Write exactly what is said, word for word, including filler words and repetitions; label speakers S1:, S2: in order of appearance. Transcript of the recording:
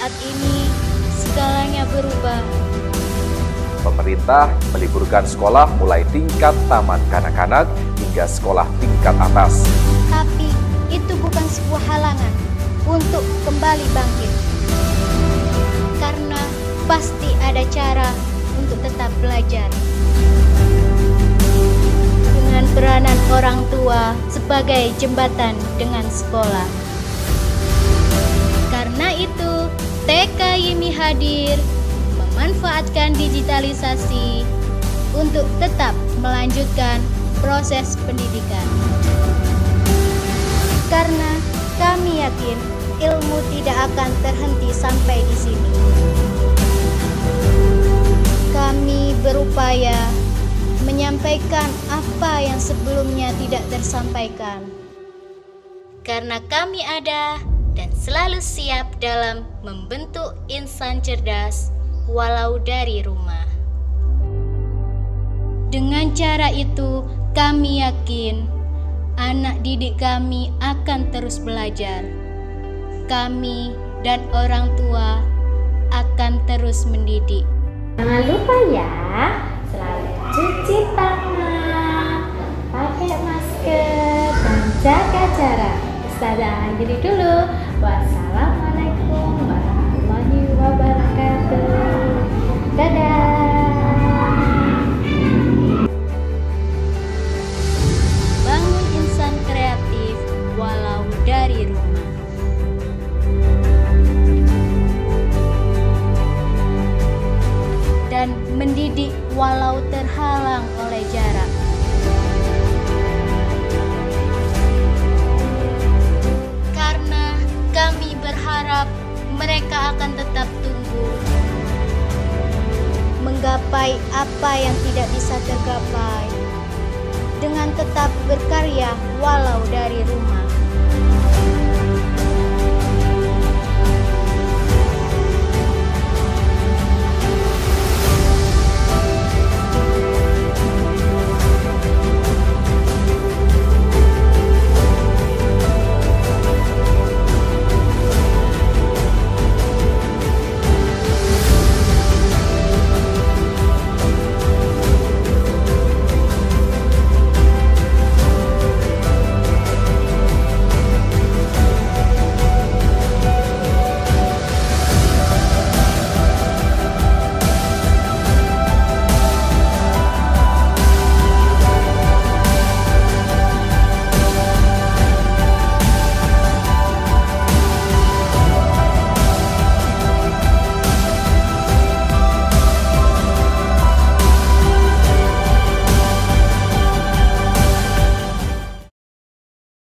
S1: saat ini segalanya berubah.
S2: Pemerintah meliburkan sekolah mulai tingkat taman kanak-kanak hingga sekolah tingkat atas.
S1: Tapi itu bukan sebuah halangan untuk kembali bangkit. Karena pasti ada cara untuk tetap belajar. Dengan peranan orang tua sebagai jembatan dengan sekolah. Karena itu, T K Y M I hadir memanfaatkan digitalisasi untuk tetap melanjutkan proses pendidikan. Karena kami yakin ilmu tidak akan terhenti sampai di sini. Kami berupaya menyampaikan apa yang sebelumnya tidak tersampaikan. Karena kami ada dan selalu siap dalam membentuk insan cerdas walau dari rumah. Dengan cara itu, kami yakin anak didik kami akan terus belajar. Kami dan orang tua akan terus mendidik.
S3: Jangan lupa ya, selalu cuci tangan, pakai masker, dan jaga jarak. Ustazah akhiri dulu. Wassalamualaikum warahmatullahi wabarakatuh. Dadah.
S1: Bangun insan kreatif walau dari rumah. Dan mendidik walau terhalang oleh jarak. Karena kami berharap mereka akan tetap tumbuh, menggapai apa yang tidak bisa tergapai, dengan tetap berkarya walau dari rumah.